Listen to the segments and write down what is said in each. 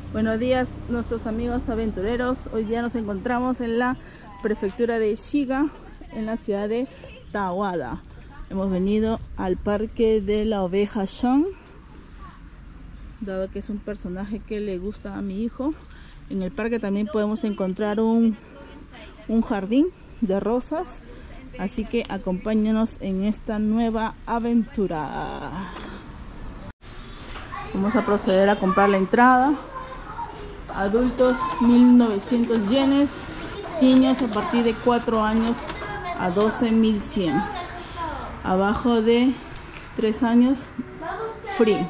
Buenos días nuestros amigos aventureros. Hoy día nos encontramos en la prefectura de Shiga, en la ciudad de Tawada. Hemos venido al parque de la oveja Sean, dado que es un personaje que le gusta a mi hijo. En el parque también podemos encontrar un jardín de rosas, así que acompáñenos en esta nueva aventura. Vamos a proceder a comprar la entrada. Adultos 1900 yenes, niños a partir de 4 años a 12.100, abajo de 3 años free.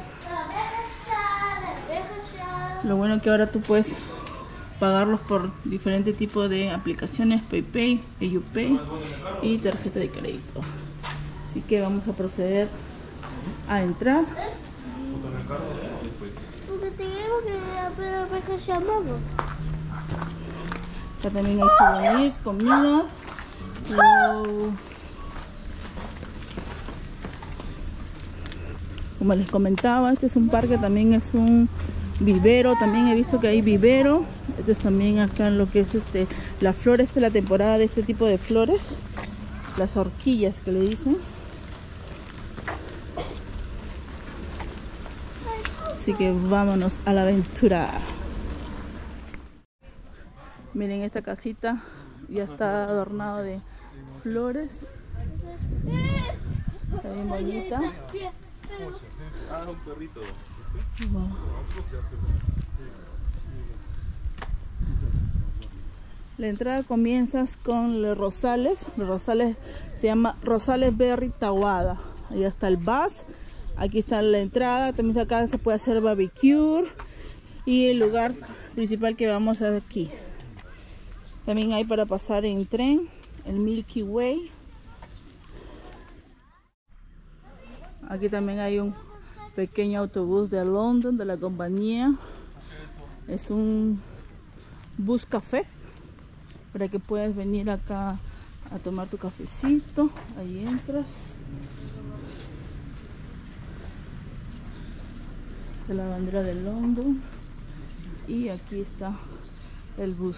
Lo bueno que ahora tú puedes pagarlos por diferentes tipos de aplicaciones, PayPay, PayUpay y tarjeta de crédito. Así que vamos a proceder a entrar. Acá también hay souvenirs, comidas. Wow. Como les comentaba, este es un parque, también es un vivero. También he visto que hay vivero. Este es también acá en lo que es la flor. Esta es la temporada de este tipo de flores, las horquillas que le dicen. Así que vámonos a la aventura. Miren, esta casita ya está adornado de flores. Está bien bonita. Un perrito. Wow. La entrada comienzas con los rosales. Los rosales se llama Rosales Berry Tawada. Ahí está el bus. Aquí está la entrada. También acá se puede hacer barbecue. Y el lugar principal que vamos aquí. También hay para pasar en tren, el Milky Way. Aquí también hay un pequeño autobús de London, de la compañía. Es un bus café, para que puedas venir acá a tomar tu cafecito. Ahí entras. De la bandera de London. Y aquí está el bus.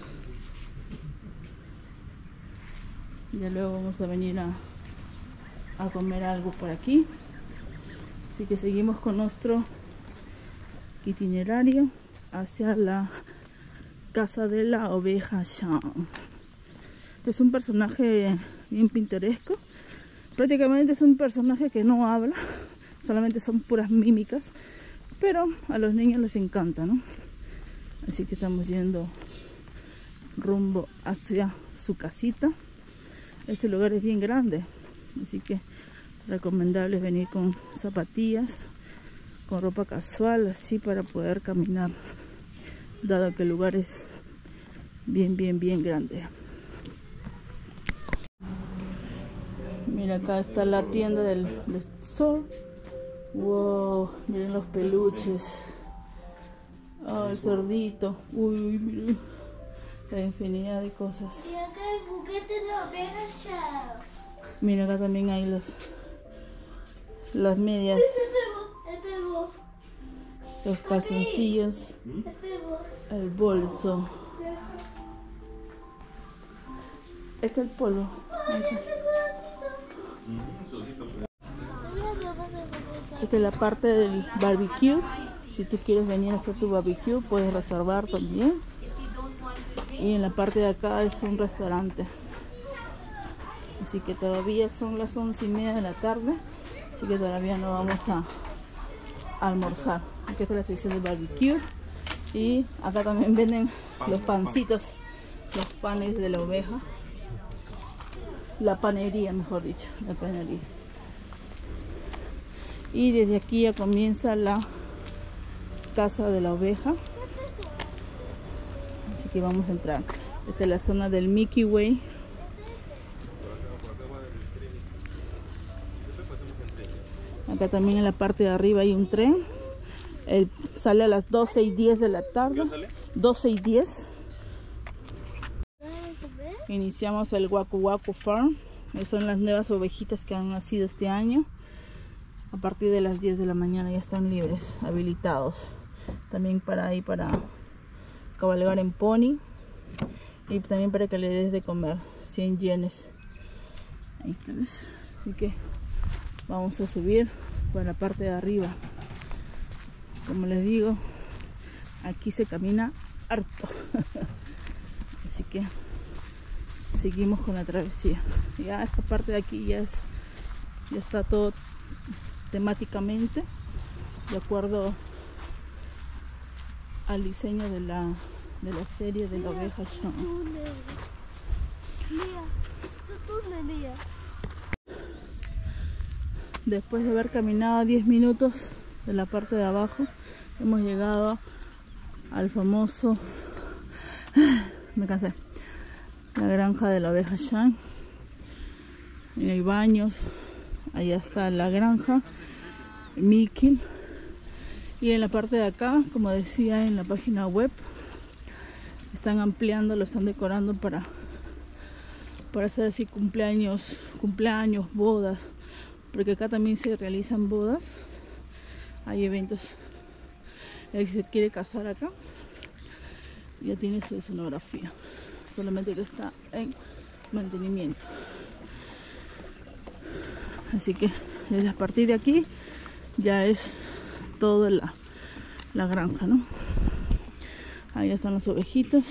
Ya luego vamos a venir a comer algo por aquí. Así que seguimos con nuestro itinerario hacia la casa de la oveja Sean. Es un personaje bien pintoresco. Prácticamente es un personaje que no habla, solamente son puras mímicas, pero a los niños les encanta, ¿no? Así que estamos yendo rumbo hacia su casita. Este lugar es bien grande, así que recomendable venir con zapatillas, con ropa casual, así para poder caminar, dado que el lugar es bien grande. Mira, acá está la tienda del store. Wow, miren los peluches. Oh, el cerdito. Uy, miren la infinidad de cosas. Y acá hay juguetes de oveja Sean. Mira, acá también hay las medias, El pebo. los calzoncillos, el bolso. Este es el polvo. Esta es la parte del barbecue. Si tú quieres venir a hacer tu barbecue, puedes reservar también. Y en la parte de acá es un restaurante. Así que todavía son las 11:30 de la tarde. Así que todavía no vamos a almorzar. Aquí está la sección de barbecue. Y acá también venden los pancitos, los panes de la oveja. La panería, mejor dicho, la panería. Y desde aquí ya comienza la casa de la oveja. Así que vamos a entrar. Esta es la zona del Milky Way. Acá también en la parte de arriba hay un tren. Sale a las 12:10 de la tarde. 12:10. Iniciamos el Waku Waku Farm. Son las nuevas ovejitas que han nacido este año. A partir de las 10 de la mañana ya están libres, habilitados. también para ahí para cabalgar en pony, y también para que le des de comer, 100 yenes. Ahí está, ¿ves? Así que vamos a subir por la parte de arriba. Como les digo, aquí se camina harto. Así que seguimos con la travesía. Ya esta parte de aquí ya está todo temáticamente de acuerdo al diseño de la serie de la oveja Shaun. Después de haber caminado 10 minutos de la parte de abajo, hemos llegado al famoso, me cansé, la granja de la oveja Shaun. Y hay baños, allá está la granja Mikil, y en la parte de acá, como decía en la página web, están ampliando, lo están decorando para hacer así cumpleaños, bodas, porque acá también se realizan bodas, hay eventos. El que se quiere casar acá ya tiene su escenografía, solamente que está en mantenimiento. Así que desde a partir de aquí ya es toda la granja, ¿no? Ahí están las ovejitas.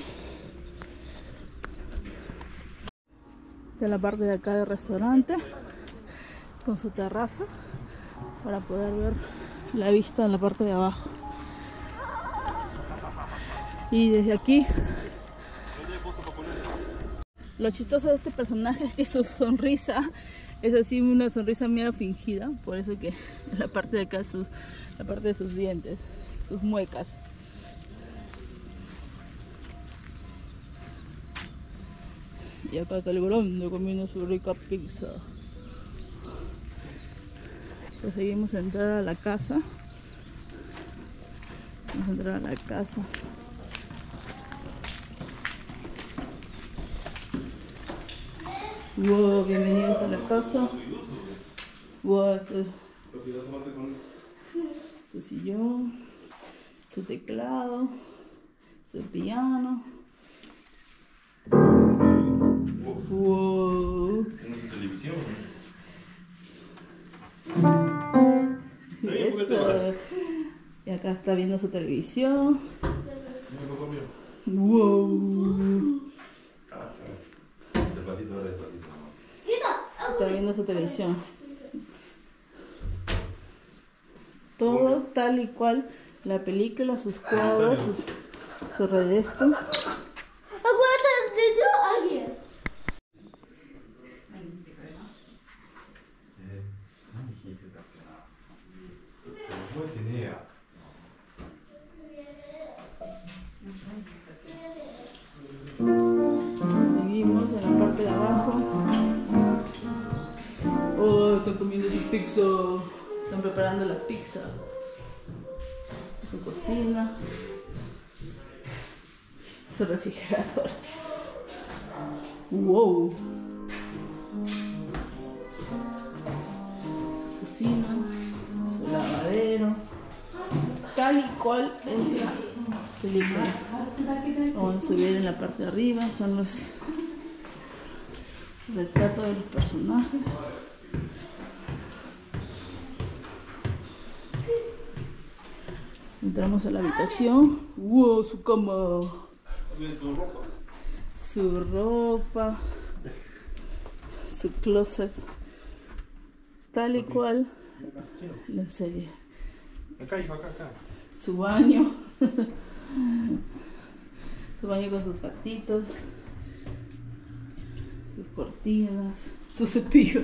Esta es la parte de acá del restaurante con su terraza para poder ver la vista en la parte de abajo. Y desde aquí, lo chistoso de este personaje es que su sonrisa es así, una sonrisa medio fingida, por eso que en la parte de acá la parte de sus dientes, sus muecas. Y acá está el grande comiendo su rica pizza. Pues seguimos a entrar a la casa. Vamos a entrar a la casa. Wow, bienvenidos a la casa. Wow, su sillón, su teclado, su piano. Wow. Tiene su televisión. Eso. Y acá está viendo su televisión. Wow. Despacito. Está viendo su televisión. Todo tal y cual la película, sus cuadros, su redesto. Aguanta, de yo alguien. Seguimos en la parte de abajo. Oh, están comiendo su pizza. Están preparando la pizza. Su cocina. Su refrigerador. Wow. Su cocina. Su lavadero. Tal y cual es la película. Vamos a subir en la parte de arriba. Están los retratos de los personajes. Entramos a la habitación. ¡Wow! Su cama. Su ropa. Su closet. Tal y cual la serie. Acá, hijo, acá. Su baño. Su baño con sus patitos. Sus cortinas. Su cepillo.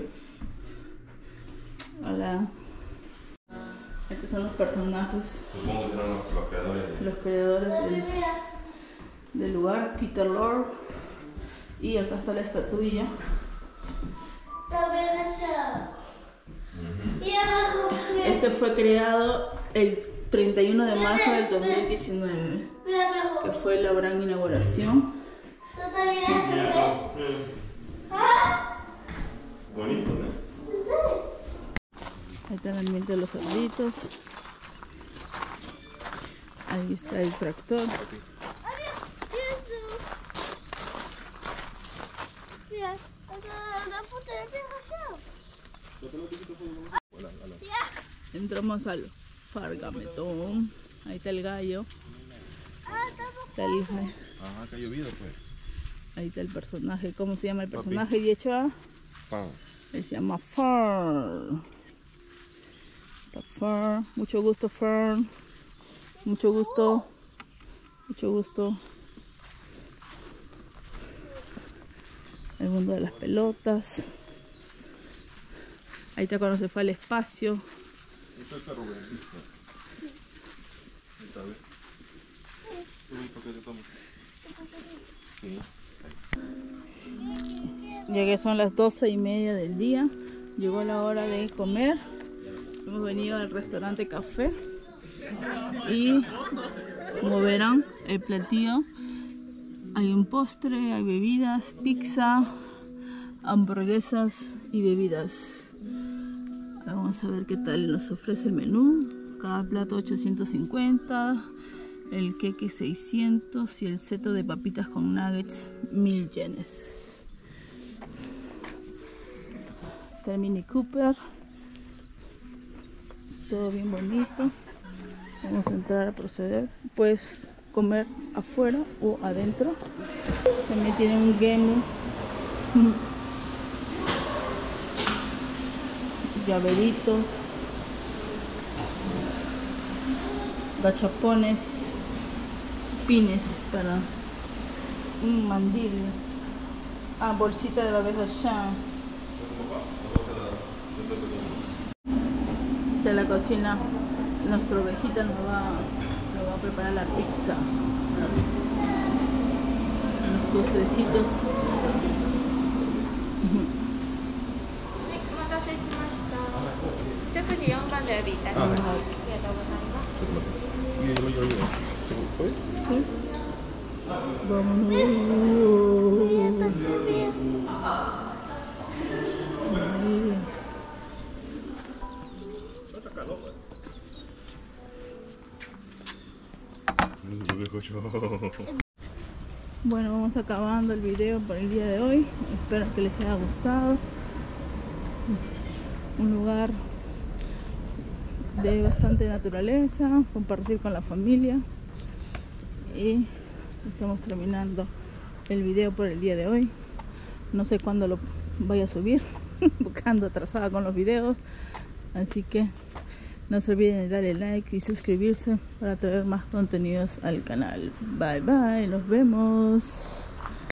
Hola. Estos son los personajes. Supongo que eran los creadores. Los creadores del lugar, Peter Lorre. Y acá está la estatuilla. También es y abajo. Este fue creado el 31 de marzo del 2019, que fue la gran inauguración. Tú también. Bonito, ¿no? Ahí está el ambiente de los cerditos. Ahí está el tractor. Mira, la puta de Entramos al Fargametón. Ahí está el gallo. Está el, Ajá, que ha llovido pues. ahí está el personaje. ¿Cómo se llama el personaje, Yecha? Pan. Él se llama Fern. Está Fern. Mucho gusto, Fern. Mucho gusto. Mucho gusto. El mundo de las pelotas. Ahí está cuando se fue al espacio. Esto es carro, Ahí está, ¿ves? ¿Por qué te tomas? Sí. Llegué, son las 12:30 del día. Llegó la hora de comer. Hemos venido al restaurante Café. Y como verán, el platillo, hay un postre, hay bebidas, pizza, hamburguesas y bebidas. Vamos a ver qué tal nos ofrece el menú. Cada plato 850, el queque 600 y el seto de papitas con nuggets 1000 yenes. Está el Mini Cooper. Todo bien bonito. Vamos a entrar a proceder. Puedes comer afuera o adentro. También tiene un game. Llaveritos, gachapones, pines para un mandil, bolsita de babes allá. De la cocina, nuestra ovejita nos va a preparar la pizza. Unos postrecitos. Sí. Vámonos. Bueno, vamos acabando el video por el día de hoy. Espero que les haya gustado. Un lugar de bastante naturaleza, compartir con la familia. Y estamos terminando el video por el día de hoy. No sé cuándo lo voy a subir, porque ando atrasada con los videos. Así que no se olviden de darle like y suscribirse para traer más contenidos al canal. Bye bye, nos vemos.